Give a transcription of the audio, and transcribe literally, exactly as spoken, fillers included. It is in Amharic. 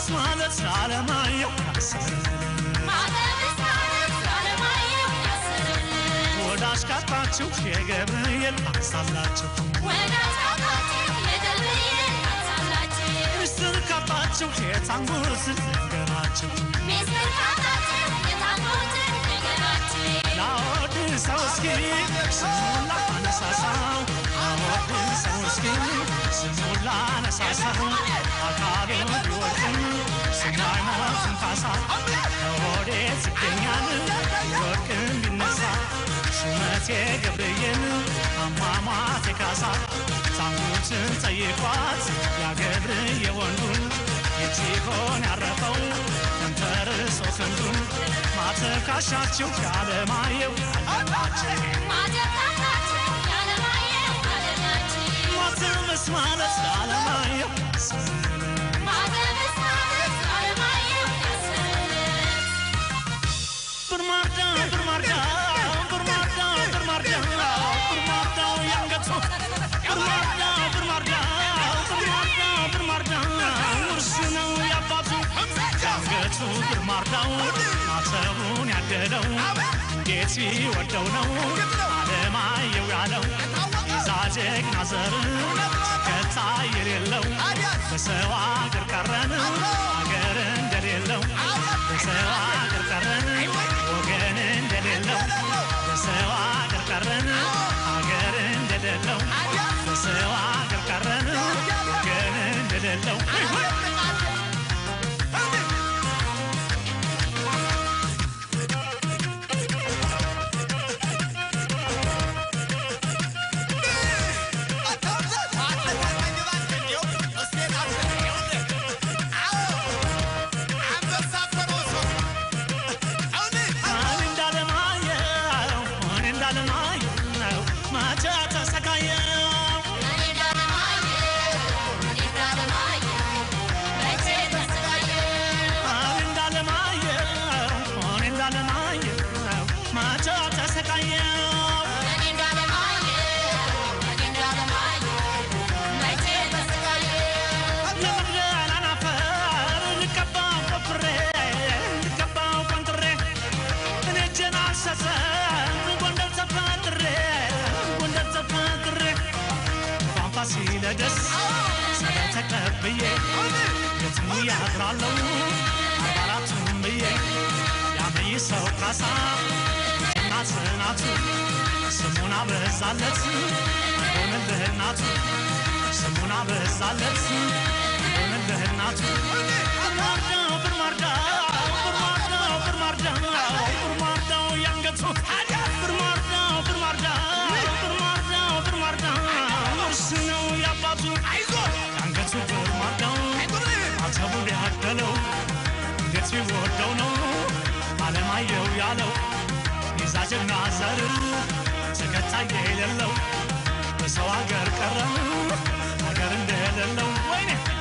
ማለት ዓለማየሁ ካሰለ ማተብስ ማለት ዓለማየሁ ካሰለ ወዳጅ ካጣችሁ የገብርኤል አሳላችሁ ወዳጅ ካጣችሁ የገብርኤል አሳላችሁ ሚስጥር ካጣችሁ የታንጉትን ነገራችሁ ሚስጥር ካጣችሁ የታንጉትን ነገራችሁ ላወድሰው እስኪ ስሙን ላነሳሳው ላወድሰው እስኪ ስሙን ላነሳሳው አካሉን ቢወድም ስማይ ሞትን ካሳ ከወዴት ይገኛል ወርቅም ቢነሳ ሹመቴ ገብርኤል አሟሟቴ ካሳ ታንጉትን ጠይቋት ያገብርዬ ወንዱን የት ይሆን ያረፈው ተንተርሶ ክንዱን ማተብ ካሻችሁ የዓለማየሁ አለላችሁ ማተብ ካሻችሁ የዓለማየሁ አለላችሁ ማተብስ ማለት ዓለማየሁ ማተብስ ማለት ዓለማየሁ ብርማርዳ ብርማርዳ ብርማርዳ ብርማርዳ ብርማርዳ ያንገቱ ብርማርዳ ብርማርዳ ብርማርዳ ብርማርዳ ውርስ ነው ያባቱ ያንገቱ ብርማርዳው ማተቡን ያደለው እንዴት ይወደው ነው ዓለማየሁ ያለው ይዛ ጀግና ዘር ተከታይ የሌለው በሰው አገር ቀረን አገር እንደሌለው በሰው አገር ቀረን ወገን እንደሌለው በሰው አገር ቀረን አገር እንደሌለው በሰው አገር ቀረን ወገን እንደሌለው ሲለደስ ስለተቀበየ የትም ያድራለው አባላቱም ብዬ ያመይ ሰው ካሳ እናት እናቱ ስሙን አበዛለት ሆነልህ እናቱ ስሙን አበዛለት ሆነልህ እናቱ ብርማርዳው ብርማርዳው ብርማርዳው ብርማርዳው ብርማርዳው ያንገቱ ብርማርዳው ብርማርዳው ብርማርዳው ብርማርዳው ውርስ ነው ያባቱ ያንገቱ ብርማርዳው ማተቡን ያደለው እንዴት ይወደው ነው ዓለማየሁ ያለው ይዛ ጀግና ዘር ተከታይ የሌለው በሰው አገር ቀረ አገር እንደሌለው ወይኔ